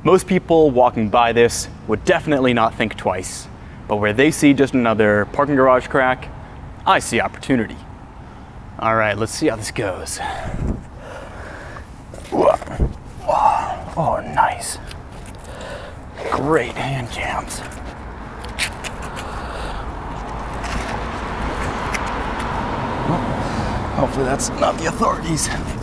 Most people walking by this would definitely not think twice, but where they see just another parking garage crack, I see opportunity. All right, let's see how this goes. Oh, nice. Great hand jams. Hopefully that's not the authorities.